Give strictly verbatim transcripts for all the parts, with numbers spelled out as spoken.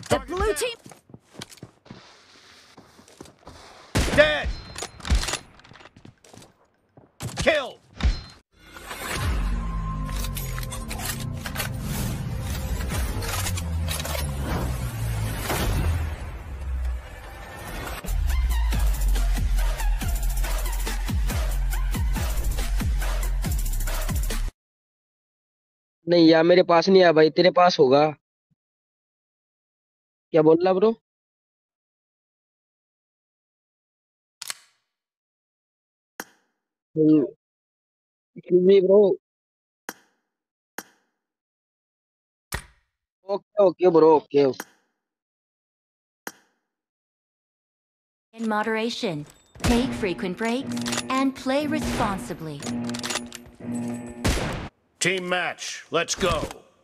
The blue team... Dead! Kill! नहीं यार, मेरे पास नहीं आया भाई, तेरे पास होगा। क्या बोल रहा bro? Bro. Okay okay bro, okay. In moderation, take frequent breaks, and play responsibly. Team match, let's go.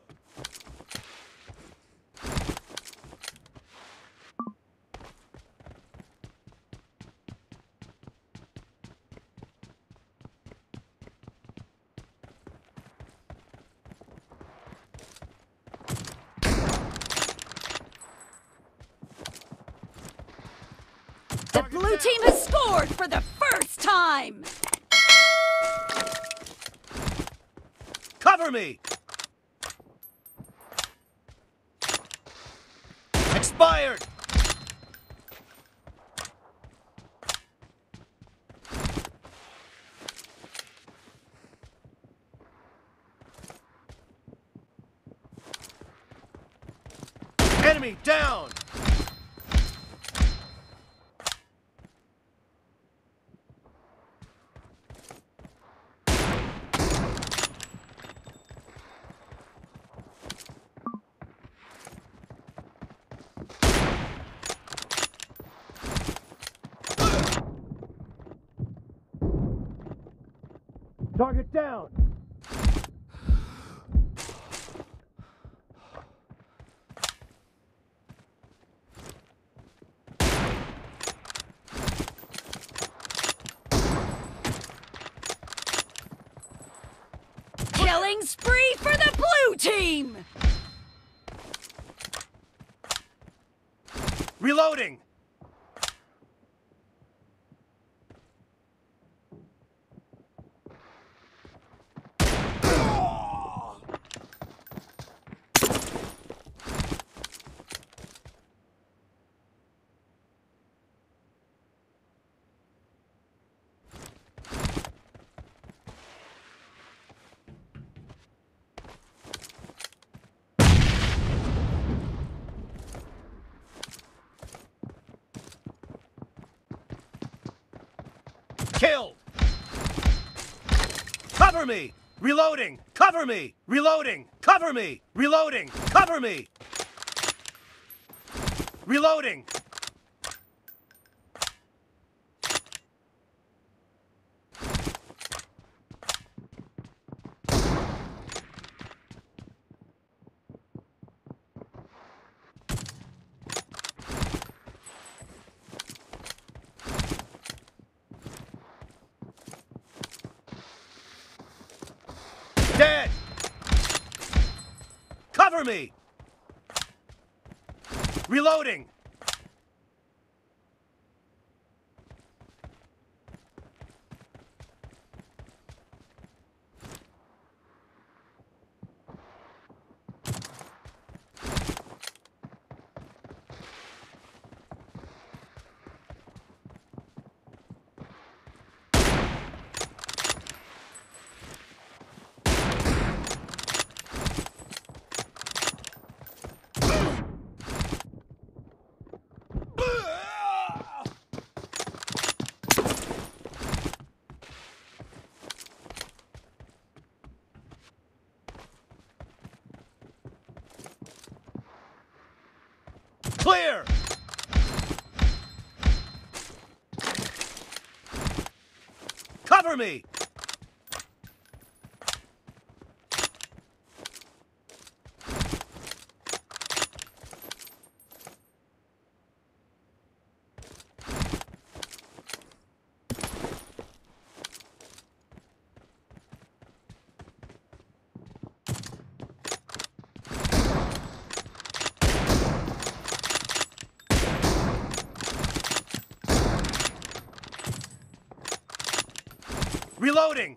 The blue team has scored for the first time! Cover me! Expired! Enemy down! Target down! Killing spree for the blue team! Reloading! Killed! Cover me! Reloading! Cover me! Reloading! Cover me! Reloading! Cover me! Reloading! Dead! Cover me! Reloading! Clear! Cover me! Reloading!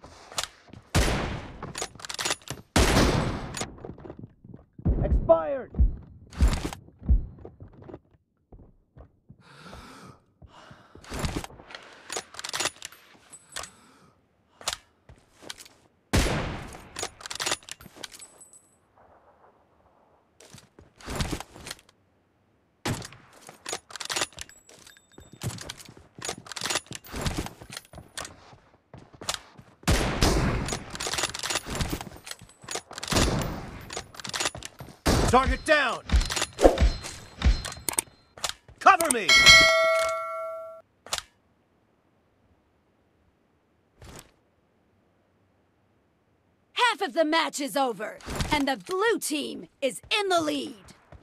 Expired! Target down! Cover me! Half of the match is over, and the blue team is in the lead.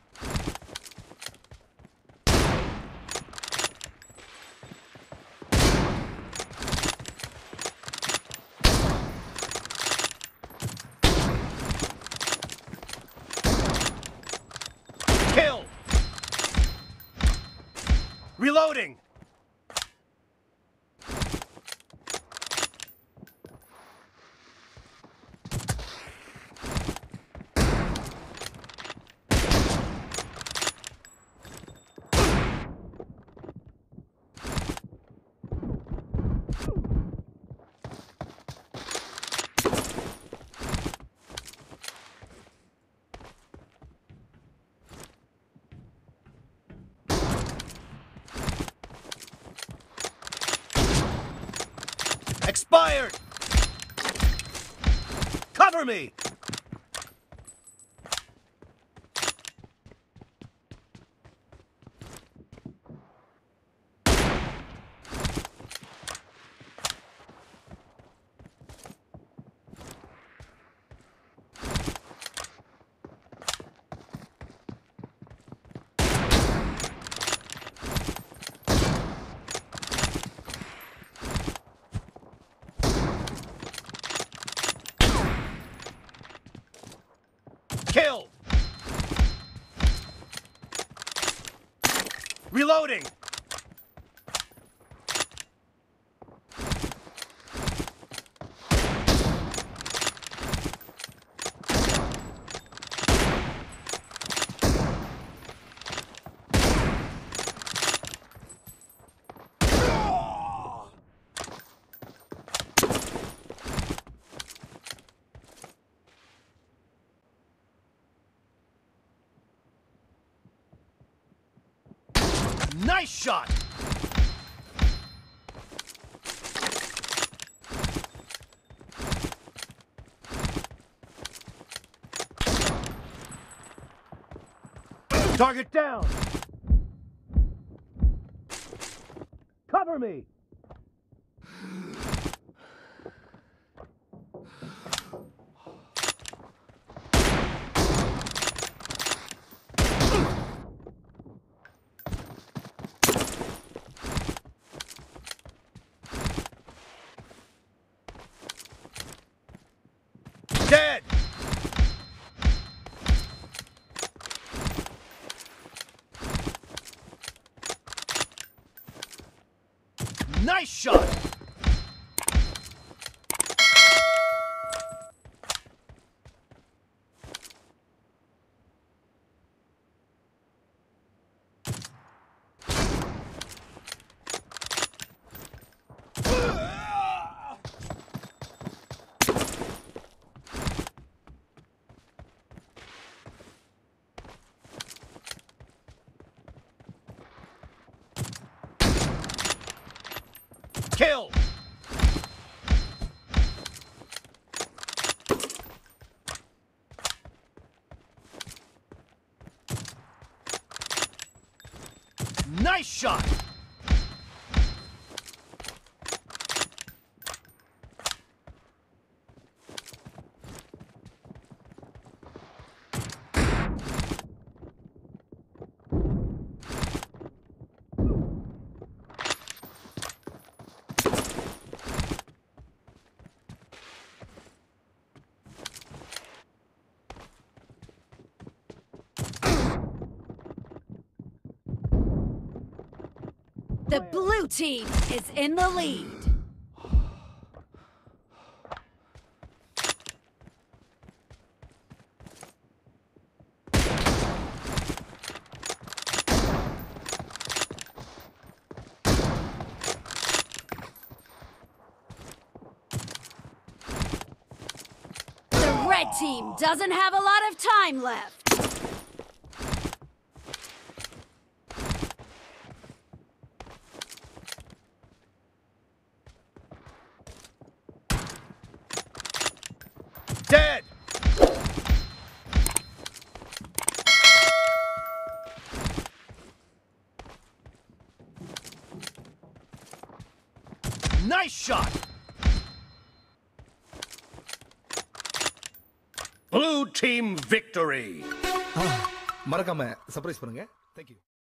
Kill! Reloading! Expired! Cover me! Kill! Reloading! Nice shot! Target down! Cover me! Dead! Nice shot! Kill! Nice shot! The blue team is in the lead. red team doesn't have a lot of time left. Dead! Nice shot! Blue team victory! மறக்காம surprise பண்ணுங்க. Thank you.